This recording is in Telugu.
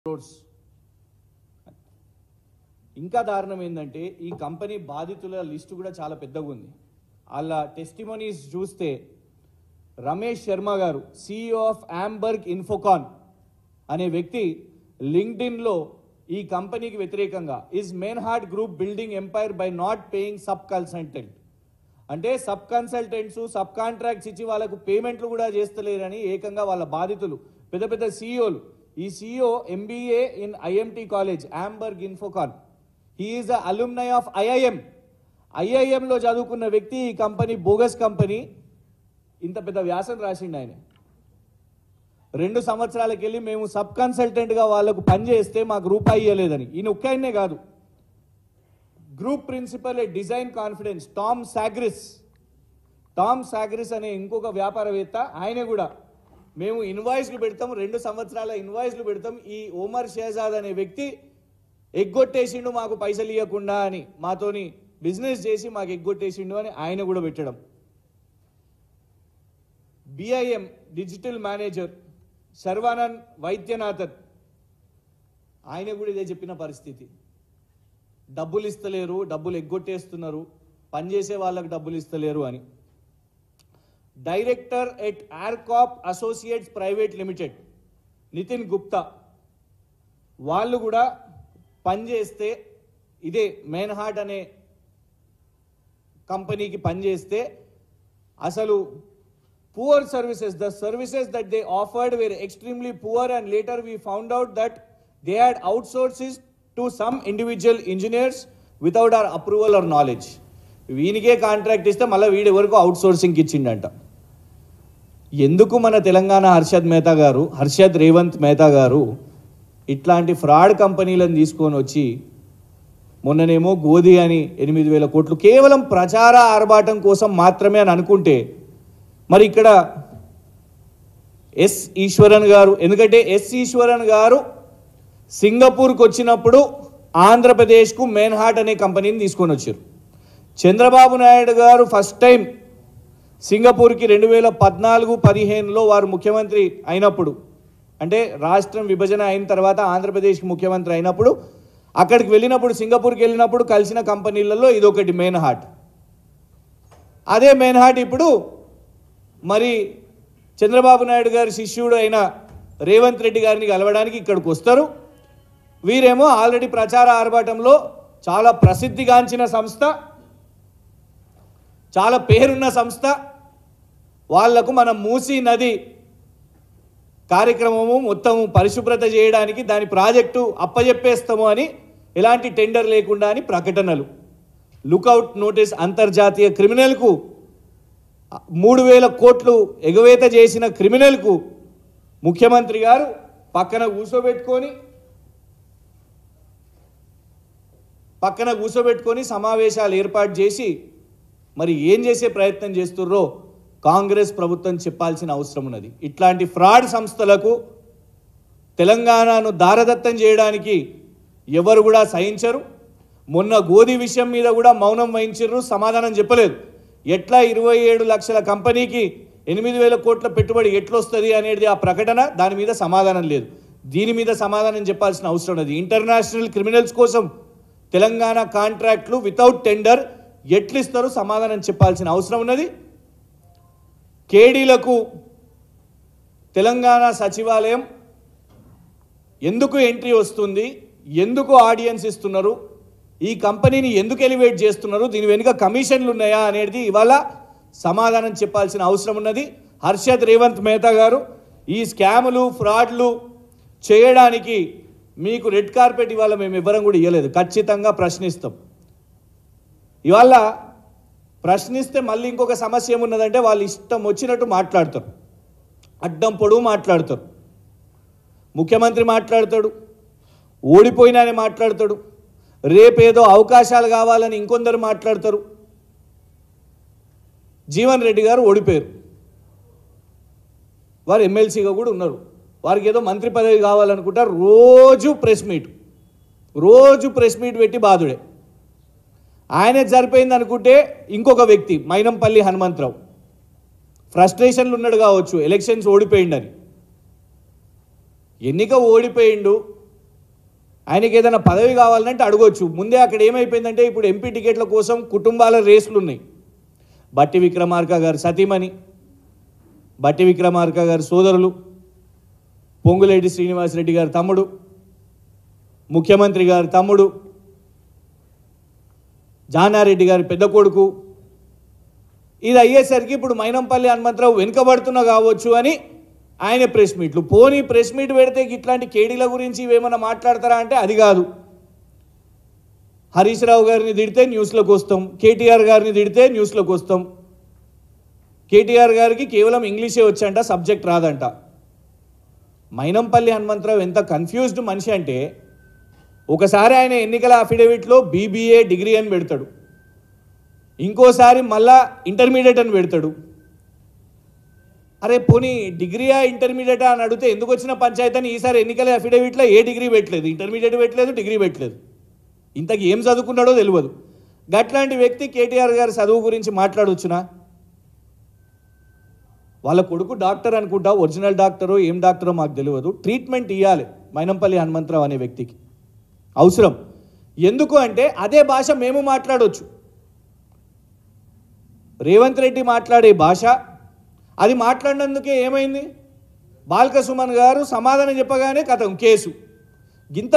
crores. ఇంకా దారుణం ఏంటంటే ఈ కంపెనీ బాధితుల లిస్టు కూడా చాలా పెద్దగా ఉంది. వాళ్ళ టెస్టిమోనీస్ చూస్తే రమేష్ శర్మ గారు CEO ఆఫ్ ఆంబర్గ్ ఇన్ఫోకాన్ అనే వ్యక్తి లింక్డ్ఇన్లో ఈ కంపెనీకి వ్యతిరేకంగా is Meinhardt group building empire by not paying sub consultant, అంటే సబ్ కన్సల్టెంట్స్ సబ్ కాంట్రాక్ట్స్ ఇచ్చి వాళ్ళకు పేమెంట్లు కూడా చేస్తలేరని ఏకంగా వాళ్ళ బాధితులు పెద్ద పెద్ద CEOలు. ఈ CEO MBA in IMT college ఆంబర్గ్ ఇన్ఫోకాన్. He is a alumni of IIMలో చదువుకున్న వ్యక్తి ఈ కంపెనీ బోగస్ కంపెనీ ఇంత పెద్ద వ్యాసం రాసిండు ఆయన. 2 సంవత్సరాలకు వెళ్ళి మేము సబ్ కన్సల్టెంట్గా వాళ్ళకు పనిచేస్తే మాకు రూపాయి ఇవ్వలేదని. ఈయన ఒక్కనే కాదు, group principal a design confidence Tom Sagris అనే ఇంకొక వ్యాపారవేత్త, ఆయన కూడా మేము ఇన్వాయిస్లు పెడతాం, 2 సంవత్సరాల ఇన్వాయిస్లు పెడతాం, ఈ ఓమర్ షేజాద్ అనే వ్యక్తి ఎగ్గొట్టేసిండు మాకు పైసలు ఇవ్వకుండా అని, మాతోని బిజినెస్ చేసి మాకు ఎగ్గొట్టేసిండు అని ఆయన కూడా పెట్టడం. BIM digital manager Sharwanand Vaidyanathan, ఆయన కూడా ఇదే చెప్పిన పరిస్థితి. డబ్బులు ఇస్తలేరు, డబ్బులు ఎగ్గొట్టేస్తున్నారు, పనిచేసే వాళ్ళకి డబ్బులు ఇస్తలేరు అని. Director at Arcop associates private limited Nitin Gupta, వాళ్ళు కూడా పనిచేస్తే ఇదే మెన్హార్ట్ అనే కంపెనీకి పనిచేస్తే అసలు poor services, the services that they offered were extremely poor and later we found out that they had outsources to some individual engineers without our approval or knowledge. వీనికే కాంట్రాక్ట్ ఇస్తే మళ్ళీ వీడి వరకు అవుట్సోర్సింగ్కి ఇచ్చిండంట. ఎందుకు మన తెలంగాణ హర్షద్ రేవంత్ మేతా గారు ఇట్లాంటి ఫ్రాడ్ కంపెనీలను తీసుకొని వచ్చి మొన్ననేమో గోధి అని 8,000 కోట్లు కేవలం ప్రచార ఆర్భాటం కోసం మాత్రమే అని అనుకుంటే, మరి ఇక్కడ ఎస్ ఈశ్వరన్ గారు, ఎందుకంటే ఎస్ ఈశ్వరన్ గారు సింగపూర్కి వచ్చినప్పుడు ఆంధ్రప్రదేశ్కు మెన్హార్ట్ అనే కంపెనీని తీసుకొని వచ్చారు. చంద్రబాబు నాయుడు గారు ఫస్ట్ టైం సింగపూర్కి 2014-15లో వారు ముఖ్యమంత్రి అయినప్పుడు, అంటే రాష్ట్రం విభజన అయిన తర్వాత ఆంధ్రప్రదేశ్కి ముఖ్యమంత్రి అయినప్పుడు అక్కడికి వెళ్ళినప్పుడు, సింగపూర్కి వెళ్ళినప్పుడు కలిసిన కంపెనీలలో ఇదొకటి మెన్హార్ట్. అదే మెన్హార్ట్ ఇప్పుడు మరి చంద్రబాబు నాయుడు గారి శిష్యుడు అయిన రేవంత్ రెడ్డి గారిని కలవడానికి ఇక్కడికి వస్తారు. వీరేమో ఆల్రెడీ ప్రచార ఆర్భాటంలో చాలా ప్రసిద్ధిగాంచిన సంస్థ, చాలా పేరున్న సంస్థ, వాళ్లకు మనం మూసీ నది కార్యక్రమము మొత్తం పరిశుభ్రత చేయడానికి దాని ప్రాజెక్టు అప్పజెప్పేస్తాము అని, ఎలాంటి టెండర్ లేకుండా అని ప్రకటనలు, లుకౌట్ నోటీస్ అంతర్జాతీయ క్రిమినల్కు 3,000 కోట్లు ఎగవేత చేసిన క్రిమినల్కు ముఖ్యమంత్రి గారు పక్కన కూర్చోబెట్టుకొని సమావేశాలు ఏర్పాటు చేసి మరి ఏం చేసే ప్రయత్నం చేస్తుర్రో కాంగ్రెస్ ప్రభుత్వం చెప్పాల్సిన అవసరం ఉన్నది. ఇట్లాంటి ఫ్రాడ్ సంస్థలకు తెలంగాణను దారదత్తం చేయడానికి ఎవరు కూడా సహించరు. మొన్న గోధి విషయం మీద కూడా మౌనం వహించారు, సమాధానం చెప్పలేదు. ఎట్లా 27 లక్షల కంపెనీకి 8,000 కోట్ల పెట్టుబడి ఎట్లొస్తుంది అనేది ఆ ప్రకటన, దాని మీద సమాధానం లేదు. దీని మీద సమాధానం చెప్పాల్సిన అవసరం ఉన్నది. ఇంటర్నేషనల్ క్రిమినల్స్ కోసం తెలంగాణ కాంట్రాక్ట్లు వితౌట్ టెండర్ ఎట్లిస్తారు, సమాధానం చెప్పాల్సిన అవసరం ఉన్నది. కేడీలకు తెలంగాణ సచివాలయం ఎందుకు ఎంట్రీ వస్తుంది, ఎందుకు ఆడియన్స్ ఇస్తున్నారు, ఈ కంపెనీని ఎందుకు ఎలివేట్ చేస్తున్నారు, దీని వెనుక కమిషన్లు ఉన్నాయా అనేది ఇవాళ సమాధానం చెప్పాల్సిన అవసరం ఉన్నది. హర్షద్ రేవంత్ మేతా గారు, ఈ స్కాములు ఫ్రాడ్లు చేయడానికి మీకు రెడ్ కార్పెట్ ఇవాళ మేము ఇవ్వడం కూడా ఇవ్వలేదు. ఖచ్చితంగా ప్రశ్నిస్తాం. ఇవాళ ప్రశ్నిస్తే మళ్ళీ ఇంకొక సమస్య ఏమున్నదంటే వాళ్ళు ఇష్టం వచ్చినట్టు మాట్లాడతారు, అడ్డం పొడుగు మాట్లాడతారు. ముఖ్యమంత్రి మాట్లాడతాడు, ఓడిపోయినానే మాట్లాడతాడు, రేపేదో అవకాశాలు కావాలని ఇంకొందరు మాట్లాడతారు. జీవన్ రెడ్డి గారు ఓడిపోయారు, వారు ఎమ్మెల్సీగా కూడా ఉన్నారు, వారికి ఏదో మంత్రి పదవి కావాలనుకుంటారు. రోజు ప్రెస్ మీట్ పెట్టి బాధుడే. ఆయనే సరిపోయింది అనుకుంటే ఇంకొక వ్యక్తి మైనంపల్లి హనుమంతరావు ఫ్రస్ట్రేషన్లు ఉన్నాడు కావచ్చు, ఎలక్షన్స్ ఓడిపోయిండని. ఎన్నిక ఓడిపోయిండు, ఆయనకి ఏదైనా పదవి కావాలంటే అడగొచ్చు. ముందే అక్కడ ఏమైపోయిందంటే ఇప్పుడు ఎంపీ టికెట్ల కోసం కుటుంబాల రేసులు ఉన్నాయి. బట్టి విక్రమార్క గారు సతీమణి, బట్టి విక్రమార్క గారి సోదరులు, పొంగులేటి శ్రీనివాసరెడ్డి గారి తమ్ముడు, ముఖ్యమంత్రి గారి తమ్ముడు, జానారెడ్డి గారి పెద్ద కొడుకు, ఇది అయ్యేసరికి ఇప్పుడు మైనంపల్లి హనుమంతరావు వెనుకబడుతున్న కావచ్చు అని ఆయన ప్రెస్ మీట్లు. పోనీ ప్రెస్ మీట్ పెడితే ఇట్లాంటి కేడీల గురించి ఇవేమన్నా మాట్లాడతారా అంటే అది కాదు. హరీష్ రావు గారిని తిడితే న్యూస్లోకి వస్తాం, కేటీఆర్ గారిని తిడితే న్యూస్లోకి వస్తాం. కేటీఆర్ గారికి కేవలం ఇంగ్లీషే వచ్చంట, సబ్జెక్ట్ రాదంట. మైనంపల్లి హనుమంతరావు ఎంత కన్ఫ్యూజ్డ్ మనిషి అంటే ఒకసారి ఆయన ఎన్నికల అఫిడవిట్లో బీబీఏ డిగ్రీ అని పెడతాడు, ఇంకోసారి మళ్ళా ఇంటర్మీడియట్ అని పెడతాడు. అరే పోనీ డిగ్రీయా ఇంటర్మీడియటా అని అడిగితే ఎందుకు వచ్చిన పంచాయతీ అని ఈసారి ఎన్నికల అఫిడవిట్లో ఏ డిగ్రీ పెట్టలేదు, ఇంటర్మీడియట్ పెట్టలేదు, డిగ్రీ పెట్టలేదు. ఇంతకు ఏం చదువుకున్నాడో తెలియదు. గట్లాంటి వ్యక్తి కేటీఆర్ గారి చదువు గురించి మాట్లాడవచ్చునా? వాళ్ళ కొడుకు డాక్టర్ అనుకుంటా, ఒరిజినల్ డాక్టరో ఏం డాక్టరో మాకు తెలియదు. ట్రీట్మెంట్ ఇవ్వాలి మైనంపల్లి హనుమంతరావు అనే వ్యక్తికి, అవసరం. ఎందుకు అంటే అదే భాష మేము మాట్లాడవచ్చు. రేవంత్ రెడ్డి మాట్లాడే భాష అది మాట్లాడినందుకే ఏమైంది? బాల్క సుమన్ గారు సమాధానం చెప్పగానే కథం కేసు. గింత